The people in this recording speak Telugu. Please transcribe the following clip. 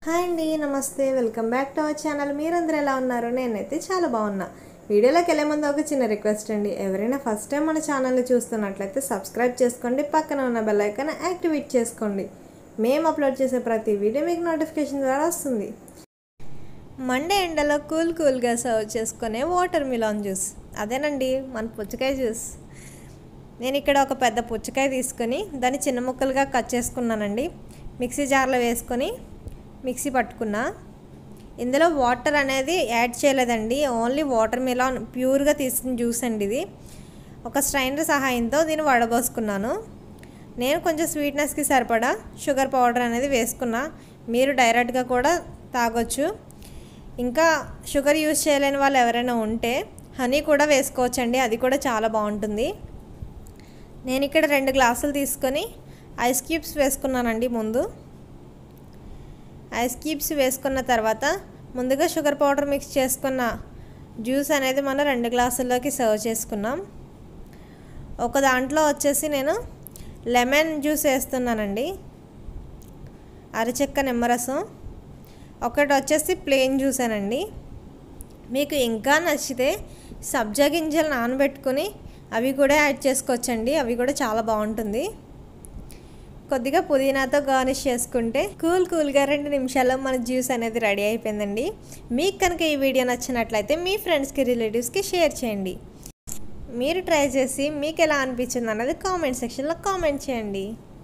హాయ్ అండి, నమస్తే. Welcome back to our channel. మీరందరూ ఎలా ఉన్నారు? నేనైతే చాలా బాగున్నా. వీడియోలోకి వెళ్ళే ముందు ఒక చిన్న రిక్వెస్ట్ అండి. ఎవరైనా ఫస్ట్ టైం మన ఛానల్ని చూస్తున్నట్లయితే సబ్స్క్రైబ్ చేసుకోండి, పక్కన ఉన్న బెల్ ఐకాన్ యాక్టివేట్ చేసుకోండి. మేము అప్లోడ్ చేసే ప్రతి వీడియో మీకు నోటిఫికేషన్ ద్వారా వస్తుంది. మండే ఎండలో కూల్గా సర్వ్ చేసుకునే వాటర్ మిలాన్ జ్యూస్, అదేనండి మన పుచ్చకాయ జ్యూస్. నేను ఇక్కడ ఒక పెద్ద పుచ్చకాయ తీసుకొని దాన్ని చిన్న ముక్కలుగా కట్ చేసుకున్నానండి. మిక్సీ జార్లో వేసుకొని మిక్సీ పట్టుకున్నా. ఇందులో వాటర్ అనేది యాడ్ చేయలేదండి, ఓన్లీ వాటర్ మిలాన్ ప్యూర్గా తీసిన జ్యూస్ అండి ఇది. ఒక స్ట్రైనర్ సహాయంతో దీన్ని వడబోసుకున్నాను. నేను కొంచెం స్వీట్నెస్కి సరిపడా షుగర్ పౌడర్ అనేది వేసుకున్నా. మీరు డైరెక్ట్గా కూడా తాగొచ్చు. ఇంకా షుగర్ యూజ్ చేయలేని వాళ్ళు ఎవరైనా ఉంటే హనీ కూడా వేసుకోవచ్చండి, అది కూడా చాలా బాగుంటుంది. నేను ఇక్కడ 2 గ్లాసులు తీసుకొని ఐస్ క్యూబ్స్ వేసుకున్నానండి. ముందు ఐస్ క్యూబ్స్ వేసుకున్న తర్వాత ముందుగా షుగర్ పౌడర్ మిక్స్ చేసుకున్న జ్యూస్ అనేది మనం 2 గ్లాసుల్లోకి సర్వ్ చేసుకున్నాం. ఒక దాంట్లో వచ్చేసి నేను లెమన్ జ్యూస్ వేస్తున్నానండి, అరచెక్క నిమ్మరసం. ఒకటి వచ్చేసి ప్లెయిన్ జ్యూసేనండి. మీకు ఇంకా నచ్చితే సబ్జా గింజలు నానబెట్టుకొని అవి కూడా యాడ్ చేసుకోవచ్చండి, అవి కూడా చాలా బాగుంటుంది. కొద్దిగా పుదీనాతో గార్నిష్ చేసుకుంటే కూల్గా 2 నిమిషాల్లో మన జ్యూస్ అనేది రెడీ అయిపోయిందండి. మీకు కనుక ఈ వీడియో నచ్చినట్లయితే మీ ఫ్రెండ్స్కి, రిలేటివ్స్కి షేర్ చేయండి. మీరు ట్రై చేసి మీకు ఎలా అనిపించింది అన్నది కామెంట్ సెక్షన్లో కామెంట్ చేయండి.